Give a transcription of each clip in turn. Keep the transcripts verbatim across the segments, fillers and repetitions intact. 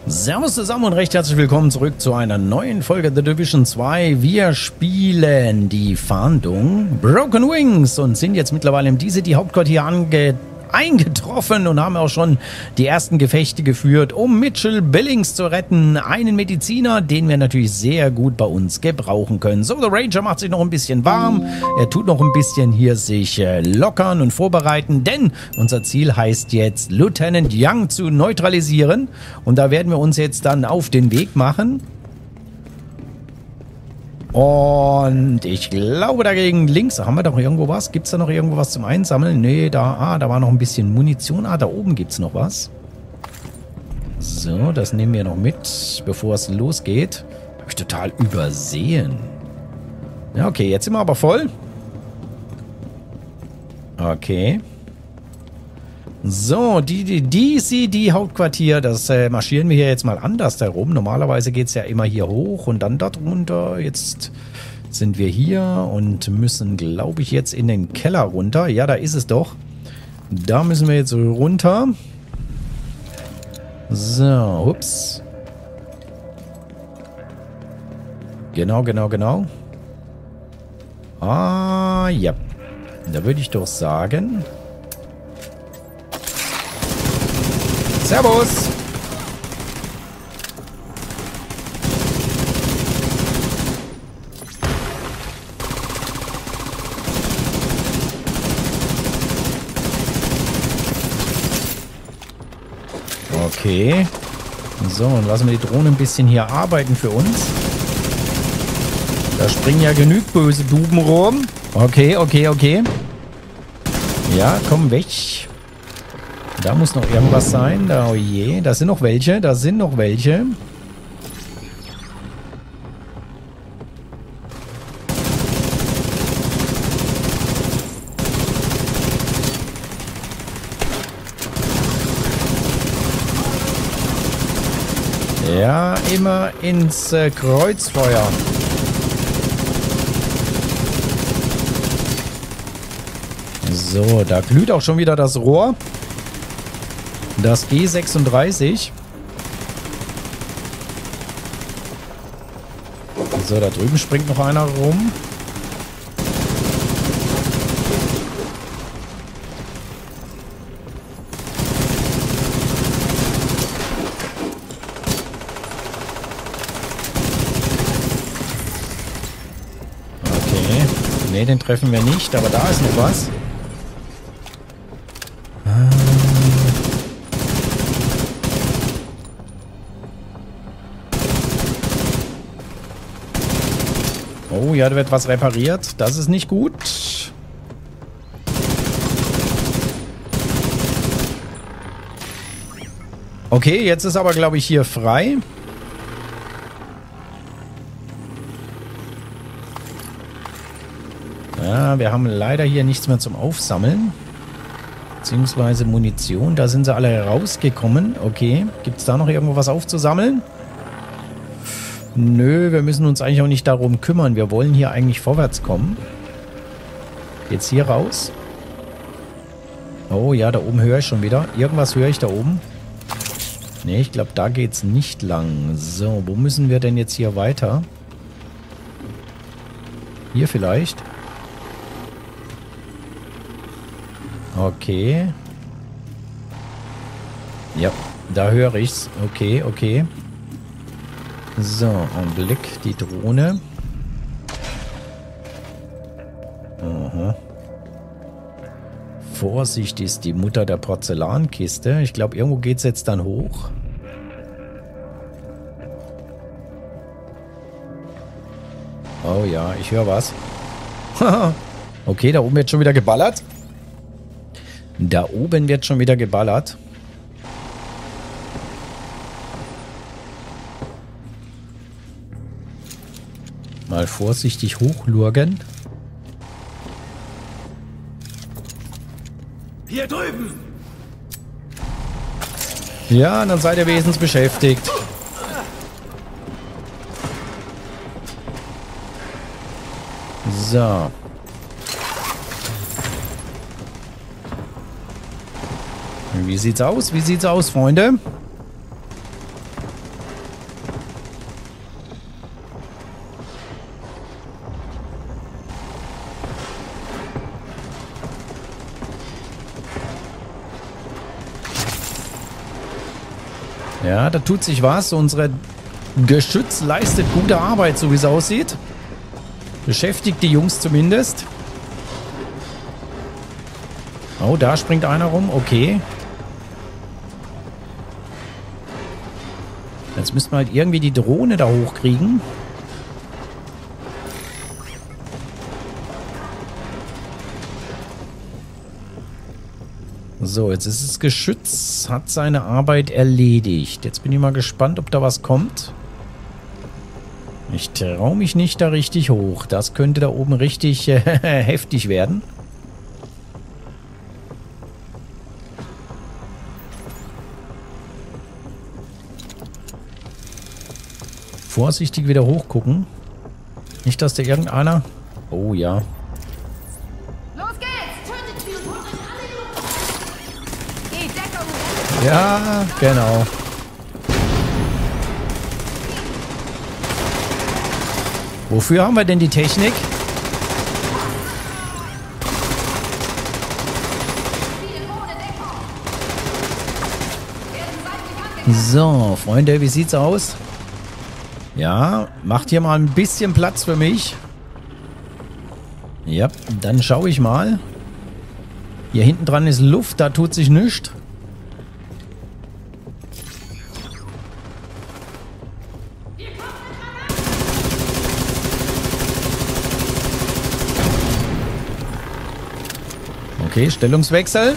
Servus zusammen und recht herzlich willkommen zurück zu einer neuen Folge The Division zwei. Wir spielen die Fahndung Broken Wings und sind jetzt mittlerweile im D C T-Hauptquartier ange eingetroffen und haben auch schon die ersten Gefechte geführt, um Mitchell Billings zu retten. Einen Mediziner, den wir natürlich sehr gut bei uns gebrauchen können. So, der Ranger macht sich noch ein bisschen warm. Er tut noch ein bisschen hier sich äh, lockern und vorbereiten, denn unser Ziel heißt jetzt, Lieutenant Young zu neutralisieren. Und da werden wir uns jetzt dann auf den Weg machen. Und ich glaube dagegen links, haben wir doch irgendwo was? Gibt es da noch irgendwo was zum Einsammeln? Nee, da, ah, da war noch ein bisschen Munition. Ah, da oben gibt es noch was. So, das nehmen wir noch mit, bevor es losgeht. Habe ich total übersehen. Ja, okay, jetzt sind wir aber voll. Okay. So, die, die D C T-Hauptquartier, das äh, marschieren wir hier jetzt mal anders herum. Normalerweise geht es ja immer hier hoch und dann dort runter. Jetzt sind wir hier und müssen, glaube ich, jetzt in den Keller runter. Ja, da ist es doch. Da müssen wir jetzt runter. So, ups. Genau, genau, genau. Ah, ja. Da würde ich doch sagen... Servus! Okay. So, und lassen wir die Drohne ein bisschen hier arbeiten für uns. Da springen ja genügend böse Duben rum. Okay, okay, okay. Ja, komm weg. Da muss noch irgendwas sein. Da, oh je, da sind noch welche. Da sind noch welche. Ja, immer ins äh, Kreuzfeuer. So, da glüht auch schon wieder das Rohr. Das G sechsunddreißig. So, da drüben springt noch einer rum. Okay. Ne, den treffen wir nicht, aber da ist noch was. Oh, ja, da wird was repariert. Das ist nicht gut. Okay, jetzt ist aber, glaube ich, hier frei. Ja, wir haben leider hier nichts mehr zum Aufsammeln. Beziehungsweise Munition. Da sind sie alle herausgekommen. Okay, gibt es da noch irgendwo was aufzusammeln? Nö, wir müssen uns eigentlich auch nicht darum kümmern. Wir wollen hier eigentlich vorwärts kommen. Jetzt hier raus. Oh ja, da oben höre ich schon wieder. Irgendwas höre ich da oben. Ne, ich glaube, da geht's nicht lang. So, wo müssen wir denn jetzt hier weiter? Hier vielleicht. Okay. Ja, da höre ich's. Okay, okay. So, Augenblick, die Drohne. Aha. Vorsicht, ist die Mutter der Porzellankiste. Ich glaube, irgendwo geht es jetzt dann hoch. Oh ja, ich höre was. Okay, da oben wird schon wieder geballert. Da oben wird schon wieder geballert. Mal vorsichtig hochlurgen. Hier drüben! Ja, dann seid ihr wenigstens beschäftigt. So. Wie sieht's aus? Wie sieht's aus, Freunde? Ja, da tut sich was. Unsere Geschütz leistet gute Arbeit, so wie es aussieht. Beschäftigt die Jungs zumindest. Oh, da springt einer rum. Okay. Jetzt müssen wir halt irgendwie die Drohne da hochkriegen. So, jetzt ist das Geschütz, hat seine Arbeit erledigt. Jetzt bin ich mal gespannt, ob da was kommt. Ich traue mich nicht da richtig hoch. Das könnte da oben richtig äh, heftig werden. Vorsichtig wieder hochgucken. Nicht, dass da irgendeiner... Oh ja. Los geht's! Tötet sie und holt euch alle Geh, Deckung! Ja, genau. Wofür haben wir denn die Technik? So, Freunde, wie sieht's aus? Ja, macht hier mal ein bisschen Platz für mich. Ja, dann schaue ich mal. Hier hinten dran ist Luft, da tut sich nichts. Okay, Stellungswechsel.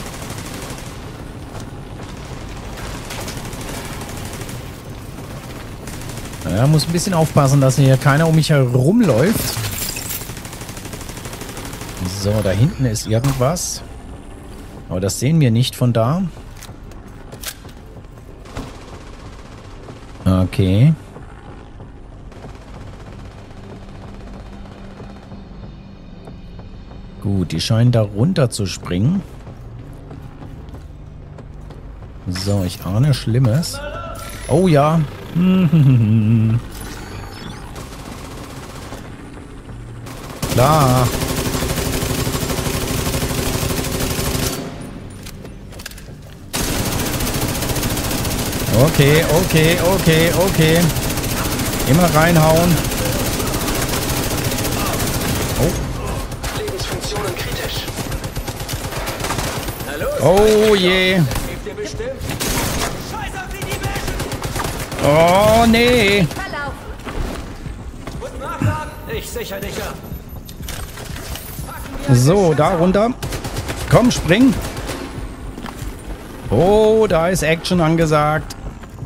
Ja, muss ein bisschen aufpassen, dass hier keiner um mich herum läuft. So, da hinten ist irgendwas. Aber das sehen wir nicht von da. Okay. Gut, die scheinen da runter zu springen. So, ich ahne Schlimmes. Oh ja. Klar. Okay, okay, okay, okay. Immer reinhauen. Oh. Lebensfunktionen kritisch. Oh je. Oh nee. Ich sicher dich ab. So, da runter. Komm, spring. Oh, da ist Action angesagt.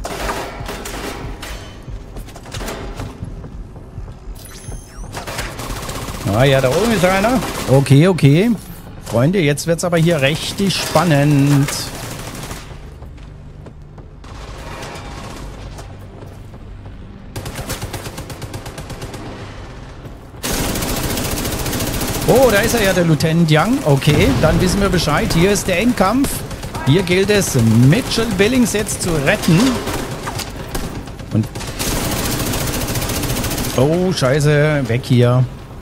Ah ja, da oben ist einer. Okay, okay. Freunde, jetzt wird's aber hier richtig spannend. Oh, da ist er ja, der Lieutenant Young. Okay, dann wissen wir Bescheid. Hier ist der Endkampf. Hier gilt es, Mitchell Billings jetzt zu retten. Und... Oh, scheiße. Weg hier.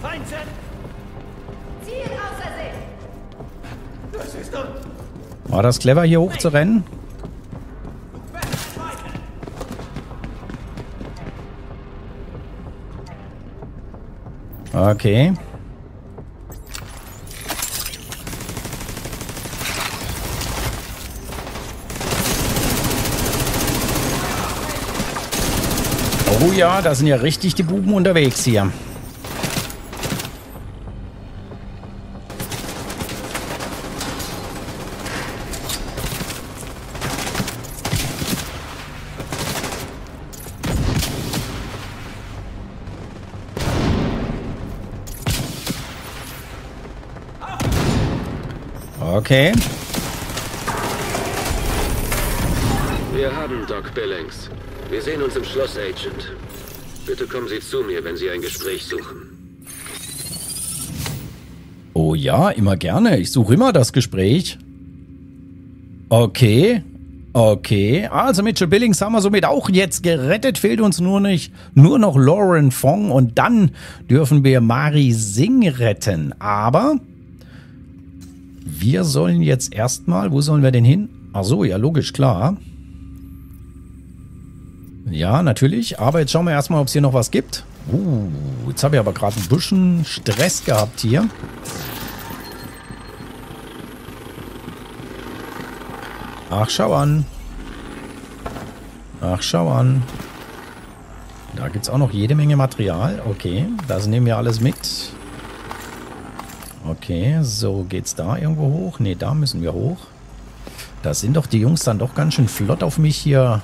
War das clever, hier hoch zu rennen? Okay. Oh ja, da sind ja richtig die Buben unterwegs hier. Okay. Wir haben Doc Billings. Wir sehen uns im Schloss, Agent. Bitte kommen Sie zu mir, wenn Sie ein Gespräch suchen. Oh ja, immer gerne. Ich suche immer das Gespräch. Okay. Okay. Also Mitchell Billings haben wir somit auch jetzt gerettet. Fehlt uns nur nicht nur noch Lauren Fong und dann dürfen wir Mari Singh retten. Aber wir sollen jetzt erstmal, wo sollen wir denn hin? Ach so, ja logisch, klar. Ja, natürlich. Aber jetzt schauen wir erstmal, ob es hier noch was gibt. Uh, jetzt habe ich aber gerade ein bisschen Stress gehabt hier. Ach, schau an. Ach, schau an. Da gibt es auch noch jede Menge Material. Okay, das nehmen wir alles mit. Okay, so geht's da irgendwo hoch? Ne, da müssen wir hoch. Da sind doch die Jungs dann doch ganz schön flott auf mich hier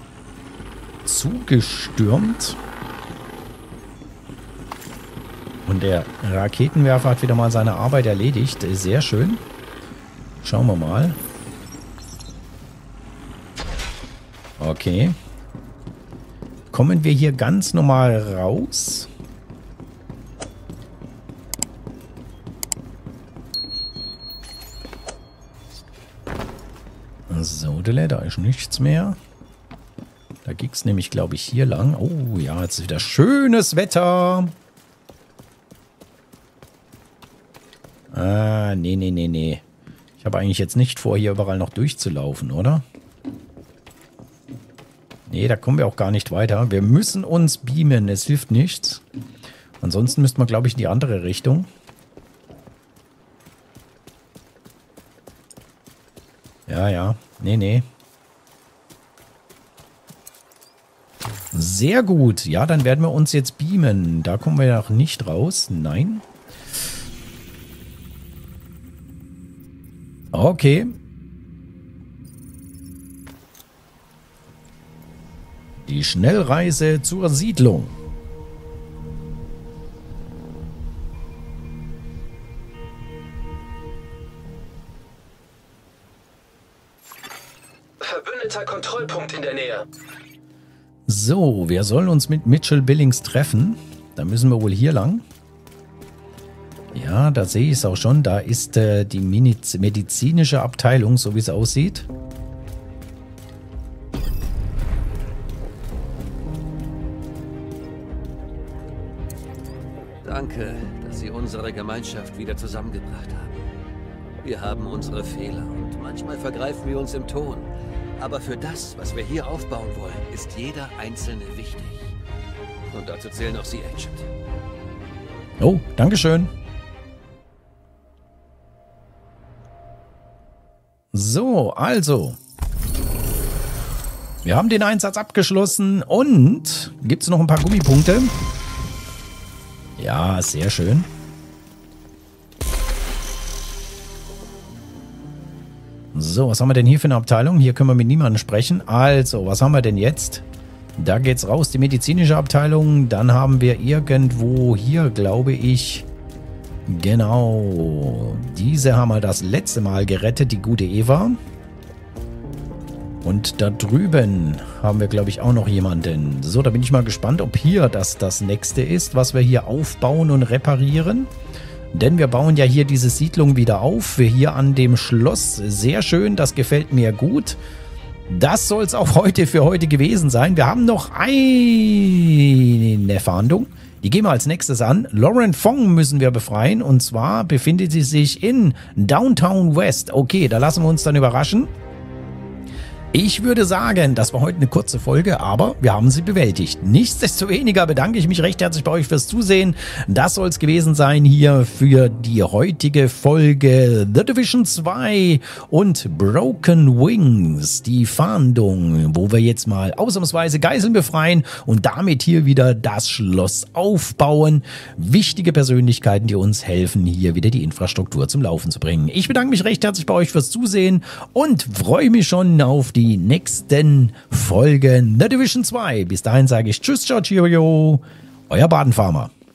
zugestürmt. Und der Raketenwerfer hat wieder mal seine Arbeit erledigt. Sehr schön. Schauen wir mal. Okay. Kommen wir hier ganz normal raus? So, da ist nichts mehr. Da ging es nämlich, glaube ich, hier lang. Oh ja, jetzt ist wieder schönes Wetter. Ah, nee, nee, nee, nee. Ich habe eigentlich jetzt nicht vor, hier überall noch durchzulaufen, oder? Nee, da kommen wir auch gar nicht weiter. Wir müssen uns beamen, es hilft nichts. Ansonsten müssten wir, glaube ich, in die andere Richtung. Ja, ja. Nee, nee. Sehr gut. Ja, dann werden wir uns jetzt beamen. Da kommen wir noch nicht raus. Nein. Okay. Die Schnellreise zur Siedlung. Verbündeter Kontrollpunkt in der Nähe. So, wir sollen uns mit Mitchell Billings treffen. Da müssen wir wohl hier lang. Ja, da sehe ich es auch schon. Da ist äh, die Mediz- medizinische Abteilung, so wie es aussieht. Danke, dass Sie unsere Gemeinschaft wieder zusammengebracht haben. Wir haben unsere Fehler und manchmal vergreifen wir uns im Ton. Aber für das, was wir hier aufbauen wollen, ist jeder Einzelne wichtig. Und dazu zählen auch Sie, Agent. Oh, dankeschön. So, also. Wir haben den Einsatz abgeschlossen und gibt es noch ein paar Gummipunkte? Ja, sehr schön. So, was haben wir denn hier für eine Abteilung? Hier können wir mit niemandem sprechen. Also, was haben wir denn jetzt? Da geht's raus, die medizinische Abteilung. Dann haben wir irgendwo hier, glaube ich, genau, diese haben wir das letzte Mal gerettet, die gute Eva. Und da drüben haben wir, glaube ich, auch noch jemanden. So, da bin ich mal gespannt, ob hier das das nächste ist, was wir hier aufbauen und reparieren. Denn wir bauen ja hier diese Siedlung wieder auf. Wir hier an dem Schloss. Sehr schön, das gefällt mir gut. Das soll es auch heute für heute gewesen sein. Wir haben noch eine Fahndung. Die gehen wir als nächstes an. Lauren Fong müssen wir befreien. Und zwar befindet sie sich in Downtown West. Okay, da lassen wir uns dann überraschen. Ich würde sagen, das war heute eine kurze Folge, aber wir haben sie bewältigt. Nichtsdestoweniger bedanke ich mich recht herzlich bei euch fürs Zusehen. Das soll es gewesen sein hier für die heutige Folge The Division zwei und Broken Wings, die Fahndung, wo wir jetzt mal ausnahmsweise Geiseln befreien und damit hier wieder das Schloss aufbauen. Wichtige Persönlichkeiten, die uns helfen, hier wieder die Infrastruktur zum Laufen zu bringen. Ich bedanke mich recht herzlich bei euch fürs Zusehen und freue mich schon auf die die nächsten Folgen The Division zwei. Bis dahin sage ich Tschüss, ciao, cheerio, euer Badenfarmer.